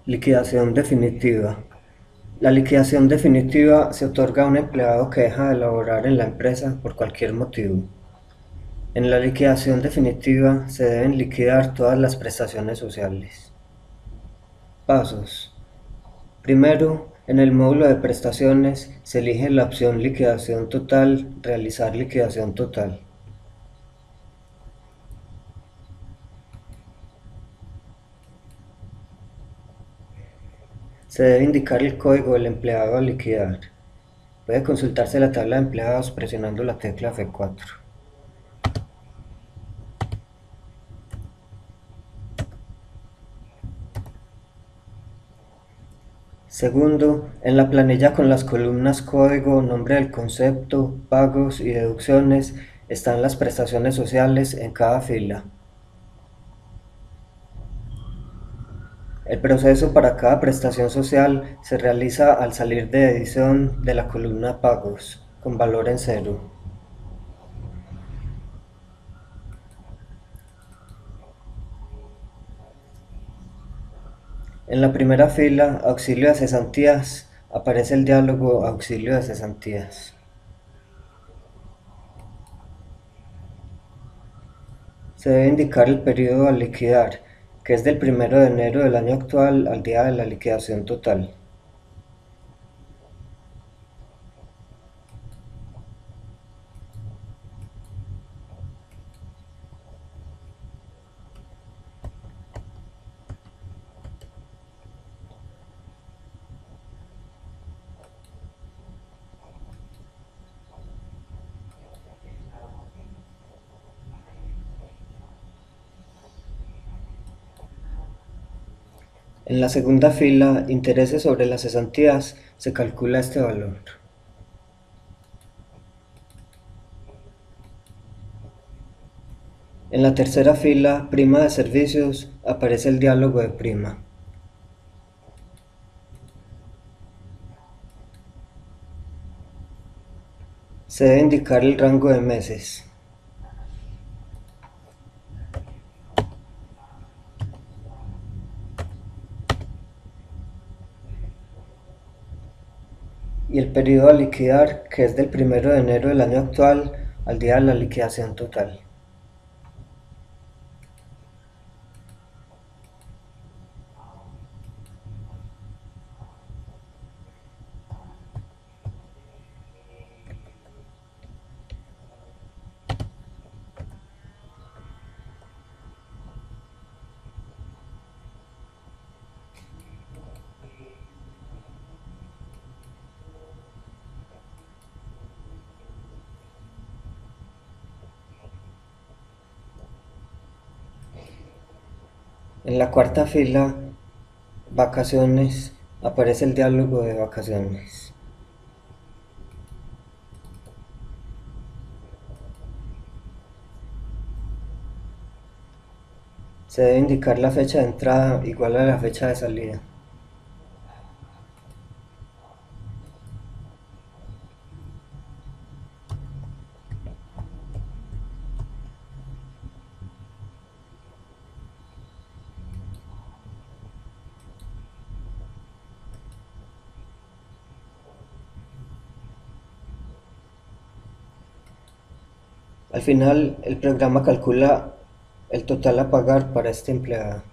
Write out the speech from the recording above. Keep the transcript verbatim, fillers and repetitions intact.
Liquidación definitiva. La liquidación definitiva se otorga a un empleado que deja de laborar en la empresa por cualquier motivo. En la liquidación definitiva se deben liquidar todas las prestaciones sociales. Pasos. Primero, en el módulo de prestaciones se elige la opción liquidación total, realizar liquidación total. Se debe indicar el código del empleado a liquidar. Puede consultarse la tabla de empleados presionando la tecla F cuatro. Segundo, en la planilla con las columnas código, nombre del concepto, pagos y deducciones están las prestaciones sociales en cada fila. El proceso para cada prestación social se realiza al salir de edición de la columna pagos, con valor en cero. En la primera fila, auxilio de cesantías, aparece el diálogo auxilio de cesantías. Se debe indicar el periodo a liquidar, que es del primero de enero del año actual al día de la liquidación total. En la segunda fila, intereses sobre las cesantías, se calcula este valor. En la tercera fila, prima de servicios, aparece el diálogo de prima. Se debe indicar el rango de meses. Y el periodo a liquidar, que es del primero de enero del año actual al día de la liquidación total. En la cuarta fila, vacaciones, aparece el diálogo de vacaciones. Se debe indicar la fecha de entrada igual a la fecha de salida. Al final, el programa calcula el total a pagar para este empleado.